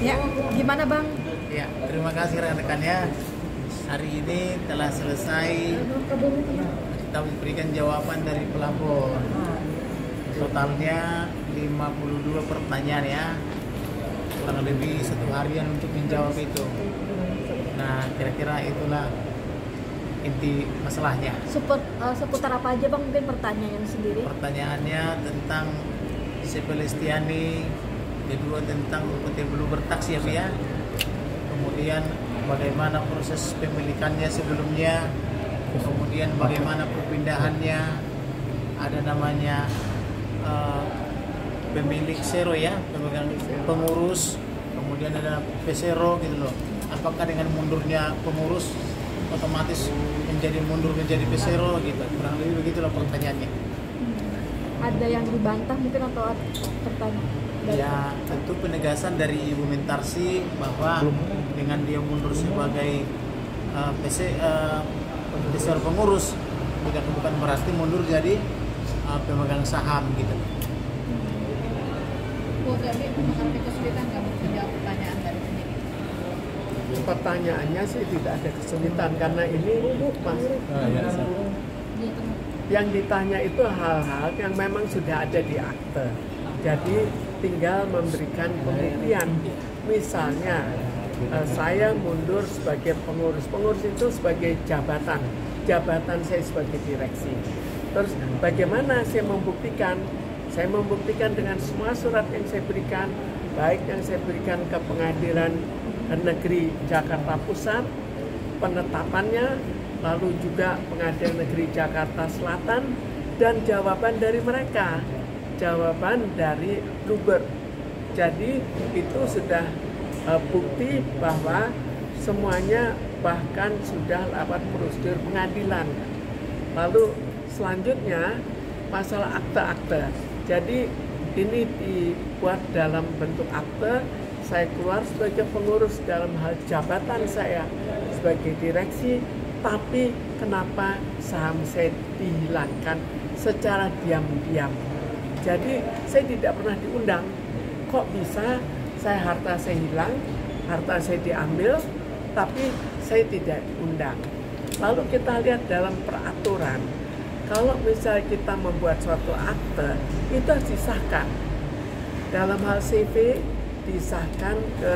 Ya, gimana Bang? Ya, terima kasih rekan-rekannya. Hari ini telah selesai kita memberikan jawaban dari pelapor. Totalnya 52 pertanyaan ya. Kurang lebih 1 harian untuk menjawab itu. Nah, kira-kira itulah inti masalahnya. Seputar apa aja Bang mungkin pertanyaan sendiri? Pertanyaannya tentang si Palestiani, kedua tentang upeti belum bertaksiaf ya. Kemudian bagaimana proses pemilikannya sebelumnya, kemudian bagaimana perpindahannya, ada namanya pemilik sero ya, pemegang pengurus, kemudian ada pesero gitu loh. Apakah dengan mundurnya pengurus otomatis mundur menjadi pesero gitu? Kurang lebih begitulah pertanyaannya. Ada yang dibantah mungkin atau pertanyaan? Ya, tentu penegasan dari Ibu Mentarsi bahwa dengan dia mundur sebagai pesero pengurus bukan berarti mundur jadi pemegang saham gitu. Bu, jadi mengalami kesulitan nggak menjawab pertanyaan dari penyidik? Pertanyaannya sih tidak ada kesulitan karena ini Mas, yang ditanya itu hal-hal yang memang sudah ada di akte. Jadi tinggal memberikan pembuktian. Misalnya saya mundur sebagai pengurus. Pengurus itu sebagai jabatan saya sebagai direksi. Terus bagaimana saya membuktikan? Saya membuktikan dengan semua surat yang saya berikan, baik yang saya berikan ke Pengadilan Negeri Jakarta Pusat, penetapannya, lalu juga Pengadilan Negeri Jakarta Selatan, dan jawaban dari mereka, jawaban dari Luber. Jadi itu sudah bukti bahwa semuanya bahkan sudah lewat prosedur pengadilan. Lalu selanjutnya masalah akte-akte. Jadi ini dibuat dalam bentuk akte. Saya keluar sebagai pengurus dalam hal jabatan saya sebagai direksi, tapi kenapa saham saya dihilangkan secara diam-diam? Jadi saya tidak pernah diundang. Kok bisa harta saya hilang, harta saya diambil, tapi saya tidak diundang? Lalu kita lihat dalam peraturan, kalau misalnya kita membuat suatu akte, itu harus disahkan. Dalam hal CV, disahkan ke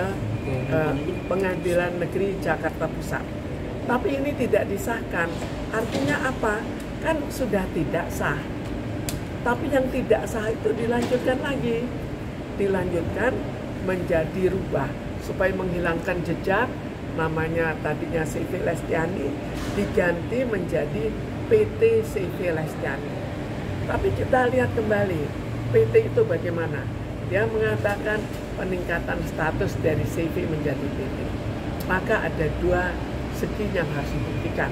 Pengadilan Negeri Jakarta Pusat. Tapi ini tidak disahkan. Artinya apa? Kan sudah tidak sah. Tapi yang tidak sah itu dilanjutkan lagi. Dilanjutkan menjadi rubah. Supaya menghilangkan jejak, namanya tadinya CV Lestiani, diganti menjadi PT CV Lestiani. Tapi kita lihat kembali, PT itu bagaimana? Dia mengatakan peningkatan status dari CV menjadi PT. Maka ada dua segi yang harus dibuktikan.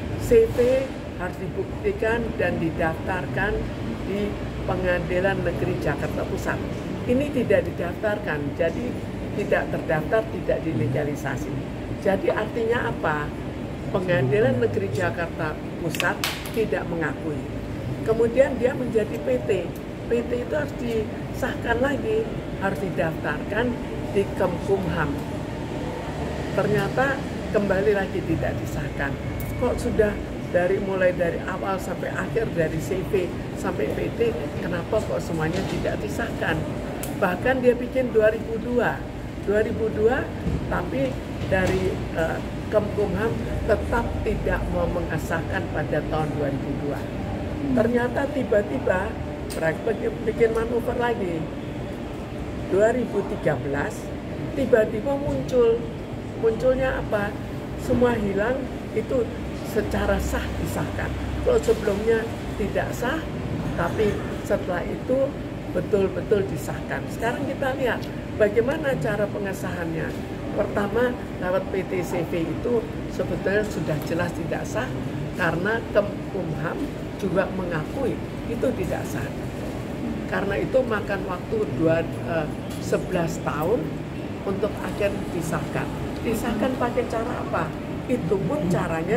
CV harus dibuktikan dan didaftarkan di Pengadilan Negeri Jakarta Pusat. Ini tidak didaftarkan, jadi tidak terdaftar, tidak dilegalisasi. Jadi artinya apa? Pengadilan Negeri Jakarta Pusat tidak mengakui. Kemudian dia menjadi PT. PT itu harus disahkan lagi, harus didaftarkan di Kemkumham. Ternyata kembali lagi tidak disahkan. Kok sudah mulai dari awal sampai akhir, dari CV sampai PT, kenapa kok semuanya tidak disahkan? Bahkan dia bikin 2002, tapi dari Kemkumham tetap tidak mau mengesahkan pada tahun 2002. Ternyata tiba-tiba mereka bikin manuver lagi. 2013 tiba-tiba munculnya apa? Semua hilang, itu secara sah disahkan. Kalau sebelumnya tidak sah, tapi setelah itu betul-betul disahkan. Sekarang kita lihat bagaimana cara pengesahannya. Pertama, lewat PT CV itu sebetulnya sudah jelas tidak sah karena Kemkumham juga mengakui itu tidak sah. Karena itu makan waktu 11 tahun untuk akhirnya disahkan. Disahkan pakai cara apa? Itu pun caranya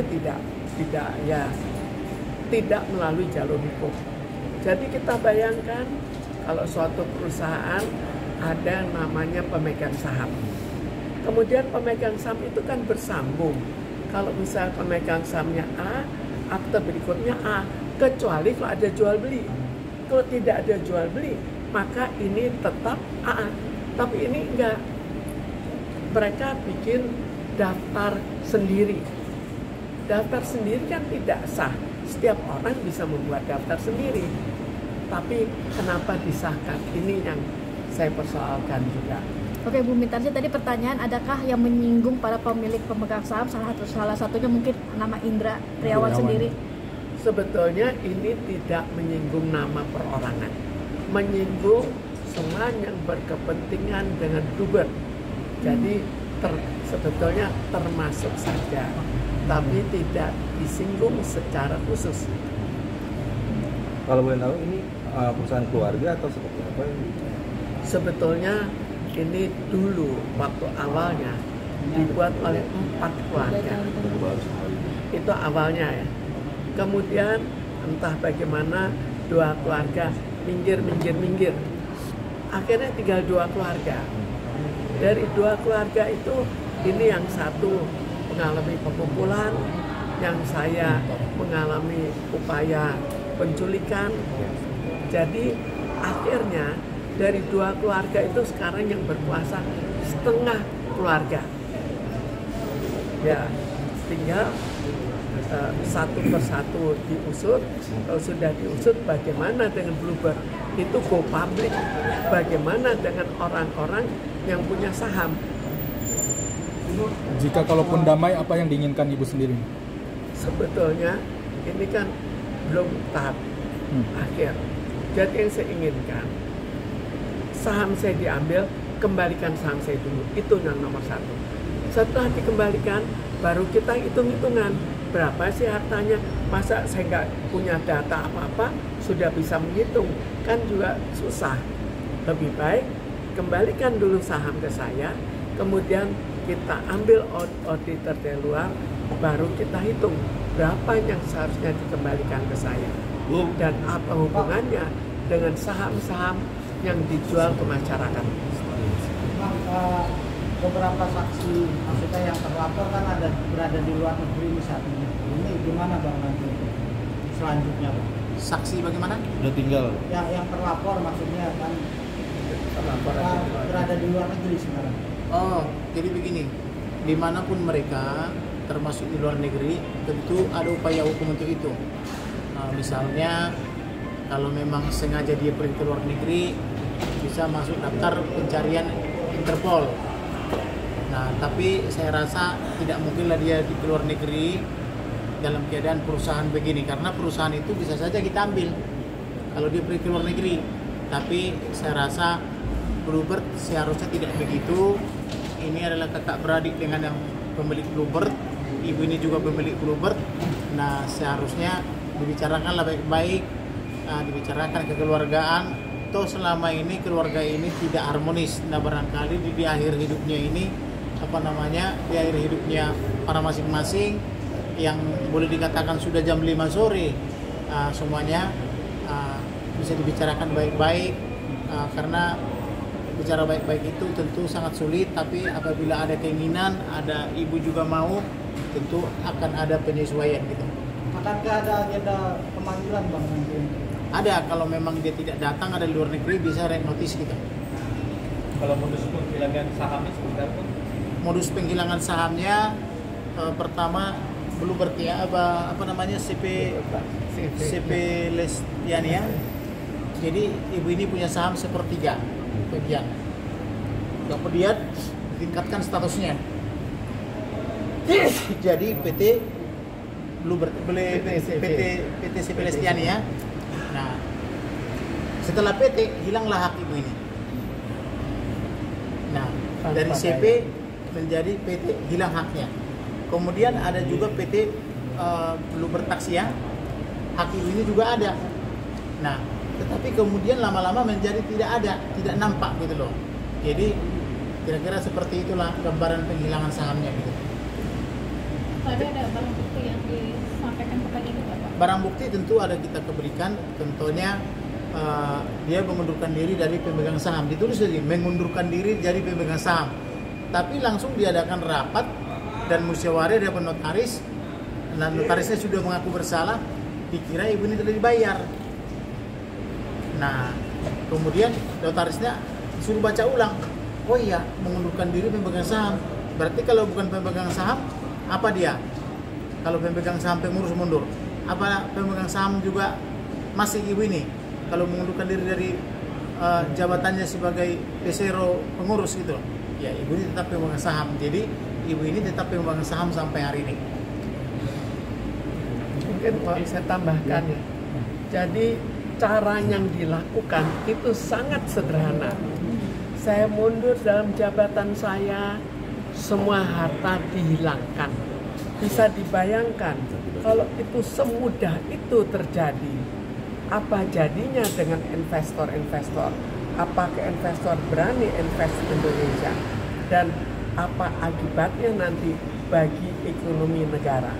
tidak melalui jalur hukum. Jadi kita bayangkan kalau suatu perusahaan ada namanya pemegang saham. Kemudian pemegang saham itu kan bersambung. Kalau misalnya pemegang sahamnya A, akte berikutnya A, kecuali kalau ada jual beli. Kalau tidak ada jual beli, maka ini tetap A. Tapi ini enggak. Mereka bikin daftar sendiri. Daftar sendiri kan tidak sah. Setiap orang bisa membuat daftar sendiri. Tapi kenapa disahkan? Ini yang saya persoalkan juga. Oke Bu Mintarsih, tadi pertanyaan, adakah yang menyinggung para pemilik pemegang saham? Salah satunya mungkin nama Indra Triawan sendiri. Sebetulnya ini tidak menyinggung nama perorangan, menyinggung semua yang berkepentingan dengan Bluebird. Jadi sebetulnya termasuk saja, tapi tidak disinggung secara khusus. Kalau boleh tahu ini perusahaan keluarga atau seperti apa? Sebetulnya ini dulu waktu awalnya dibuat oleh 4 keluarga. Itu awalnya ya. Kemudian entah bagaimana 2 keluarga minggir. Akhirnya tinggal 2 keluarga. Dari 2 keluarga itu, ini yang satu mengalami pemukulan, yang saya mengalami upaya penculikan. Jadi akhirnya dari 2 keluarga itu sekarang yang berkuasa setengah keluarga. Ya, tinggal satu persatu diusut. Kalau sudah diusut, bagaimana dengan Bluebird? Itu go public. Bagaimana dengan orang-orang yang punya saham? Jika kalaupun damai, apa yang diinginkan Ibu sendiri? Sebetulnya ini kan belum tahap akhir. Jadi yang saya inginkan, saham saya diambil, kembalikan saham saya dulu. Itu yang nomor 1. Setelah dikembalikan, baru kita hitung-hitungan. Berapa sih hartanya? Masa saya nggak punya data apa-apa, sudah bisa menghitung? Kan juga susah. Lebih baik, kembalikan dulu saham ke saya, kemudian kita ambil auditor dari luar, baru kita hitung berapa yang seharusnya dikembalikan ke saya. Dan apa hubungannya dengan saham-saham yang dijual ke masyarakat. Beberapa saksi, maksudnya yang terlapor kan berada di luar negeri misalnya. Ini gimana Bang nanti selanjutnya Bang? Saksi bagaimana? Udah tinggal. Yang terlapor maksudnya kan Terlapor berada di luar negeri sekarang. Oh, jadi begini, dimanapun mereka, termasuk di luar negeri, tentu ada upaya hukum untuk itu. Misalnya, kalau memang sengaja dia pergi ke luar negeri, bisa masuk daftar pencarian Interpol. Nah, tapi saya rasa tidak mungkinlah dia di luar negeri dalam keadaan perusahaan begini, karena perusahaan itu bisa saja kita ambil kalau dia pergi ke luar negeri. Tapi saya rasa Bluebird seharusnya tidak begitu. Ini adalah kakak beradik dengan yang pemilik Bluebird, ibu ini juga pemilik Bluebird. Nah, seharusnya dibicarakanlah baik-baik, dibicarakan kekeluargaan. Toh selama ini keluarga ini tidak harmonis. Nah, barangkali di akhir hidupnya ini di akhir hidupnya para masing-masing yang boleh dikatakan sudah jam 5 sore, semuanya bisa dibicarakan baik-baik, karena bicara baik-baik itu tentu sangat sulit, tapi apabila ada keinginan, ada ibu juga mau, tentu akan ada penyesuaian gitu. Akankah ada agenda pemanggilan Bang nanti? Ada, kalau memang dia tidak datang, ada di luar negeri, bisa red notice gitu. Kalau modus penghilangan sahamnya seperti apa? Modus penghilangan sahamnya pertama Bluebird ya, apa namanya, CP Lestiania. Jadi ibu ini punya saham 1/3 bagian. Kemudian tingkatkan statusnya. Jadi PT Bluebird, PT CP Lestiania. Nah, setelah PT hilanglah hak ibu ini. Nah, dari CP menjadi PT hilang haknya. Kemudian ada juga PT Bluebird Taksia, hak ibu ini juga ada. Nah, tetapi kemudian lama-lama menjadi tidak ada, tidak nampak gitu loh. Jadi kira-kira seperti itulah gambaran penghilangan sahamnya gitu. Tadi ada barang bukti yang disampaikan kepada kita Pak. Barang bukti tentu ada kita berikan, tentunya dia mengundurkan diri dari pemegang saham. Ditulis saja mengundurkan diri dari pemegang saham. Tapi langsung diadakan rapat dan musyawarah dari notaris. Nah, notarisnya sudah mengaku bersalah, dikira ibu ini tidak dibayar. Nah, kemudian notarisnya suruh baca ulang. Oh iya, mengundurkan diri pemegang saham. Berarti kalau bukan pemegang saham, apa dia? Kalau pemegang saham pengurus mundur, apa pemegang saham juga masih ibu ini? Kalau mengundurkan diri dari jabatannya sebagai pesero pengurus gitu, ya ibu ini tetap pemegang saham. Jadi ibu ini tetap pemegang saham sampai hari ini. Mungkin Pak saya tambahkan ya. Jadi cara yang dilakukan itu sangat sederhana. Saya mundur dalam jabatan saya, semua harta dihilangkan. Bisa dibayangkan kalau itu semudah itu terjadi, apa jadinya dengan investor-investor? Apakah investor berani invest di Indonesia? Dan apa akibatnya nanti bagi ekonomi negara?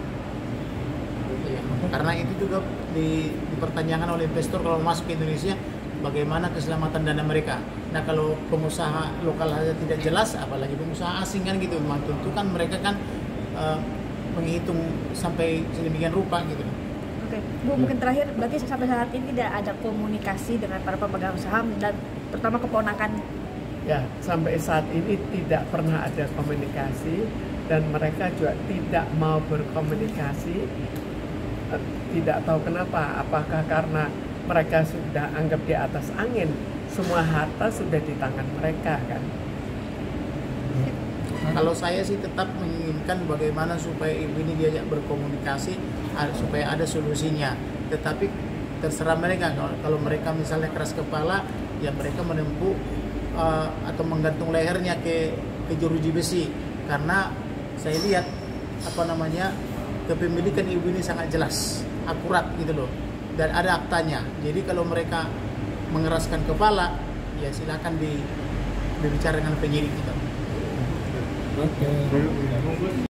Karena itu juga dipertanyakan oleh investor kalau masuk ke Indonesia, bagaimana keselamatan dana mereka. Nah, kalau pengusaha lokal saja tidak jelas, apalagi pengusaha asing kan gitu. Memang tentu kan mereka kan menghitung sampai sedemikian rupa gitu. Oke, Bu, mungkin terakhir, berarti sampai saat ini tidak ada komunikasi dengan para pemegang saham dan terutama keponakan. Ya, sampai saat ini tidak pernah ada komunikasi dan mereka juga tidak mau berkomunikasi. Tidak tahu kenapa, apakah karena mereka sudah anggap di atas angin, semua harta sudah di tangan mereka kan. Kalau saya sih tetap menginginkan bagaimana supaya ibu ini diajak berkomunikasi supaya ada solusinya. Tetapi terserah mereka, kalau mereka misalnya keras kepala, ya mereka menempuh atau menggantung lehernya ke jeruji besi. Karena saya lihat kepemilikan ibu ini sangat jelas, akurat gitu loh, dan ada aktanya. Jadi kalau mereka mengeraskan kepala, ya silakan berbicara dengan penyidik gitu.